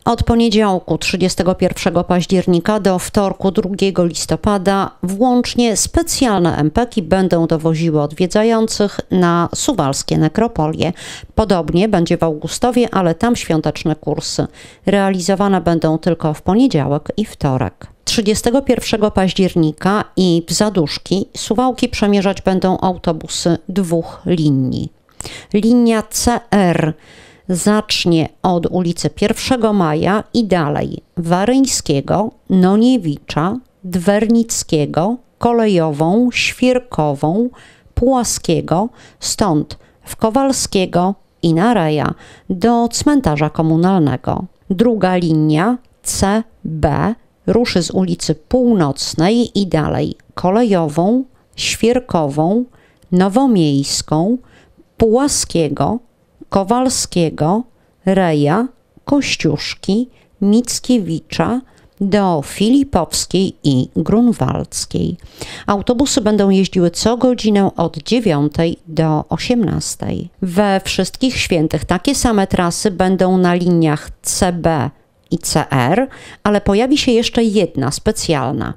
Od poniedziałku 31 października do wtorku 2 listopada włącznie specjalne MPK-i będą dowoziły odwiedzających na suwalskie nekropolie. Podobnie będzie w Augustowie, ale tam świąteczne kursy realizowane będą tylko w poniedziałek i wtorek. 31 października i w Zaduszki Suwałki przemierzać będą autobusy 2 linii. Linia CR zacznie od ulicy 1 Maja i dalej Waryńskiego, Noniewicza, Dwernickiego, Kolejową, Świerkową, Pułaskiego, stąd w Kowalskiego i na Reja do cmentarza komunalnego. Druga linia CB ruszy z ulicy Północnej i dalej Kolejową, Świerkową, Nowomiejską, Pułaskiego, Kowalskiego, Reja, Kościuszki, Mickiewicza do Filipowskiej i Grunwaldzkiej. Autobusy będą jeździły co godzinę od 9 do 18. We wszystkich świętych takie same trasy będą na liniach CB i CR, ale pojawi się jeszcze jedna specjalna.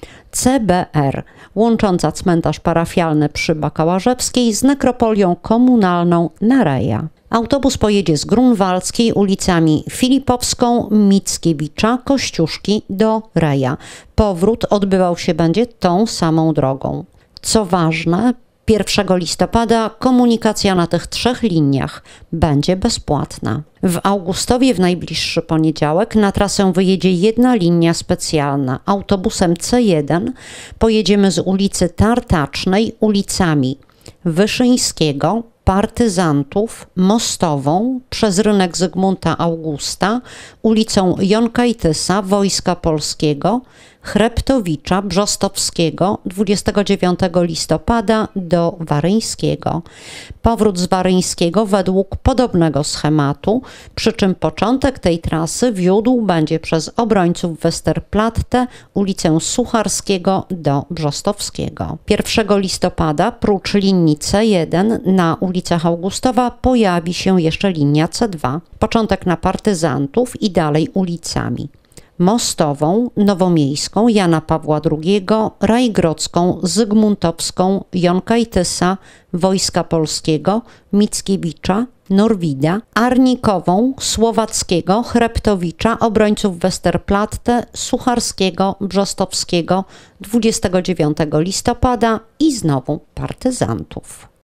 CBR, łącząca cmentarz parafialny przy Bakałażewskiej z nekropolią komunalną na Reja. Autobus pojedzie z Grunwaldzkiej ulicami Filipowską, Mickiewicza, Kościuszki do Reja. Powrót odbywał się będzie tą samą drogą. Co ważne, 1 listopada komunikacja na tych 3 liniach będzie bezpłatna. W Augustowie w najbliższy poniedziałek na trasę wyjedzie jedna linia specjalna. Autobusem C1 pojedziemy z ulicy Tartacznej ulicami Wyszyńskiego, Partyzantów, Mostową, przez rynek Zygmunta Augusta, ulicą Jonkajtysa, Wojska Polskiego, Chreptowicza, Brzostowskiego 29 listopada do Waryńskiego. Powrót z Waryńskiego według podobnego schematu, przy czym początek tej trasy wiódł będzie przez obrońców Westerplatte, ulicę Sucharskiego do Brzostowskiego. 1 listopada prócz linii C1 na ulicach Augustowa pojawi się jeszcze linia C2. Początek na Partyzantów i dalej ulicami Mostową, Nowomiejską, Jana Pawła II, Rajgrodzką, Zygmuntowską, Jonkajtysa, Wojska Polskiego, Mickiewicza, Norwida, Arnikową, Słowackiego, Chreptowicza, obrońców Westerplatte, Sucharskiego, Brzostowskiego 29 listopada i znowu Partyzantów.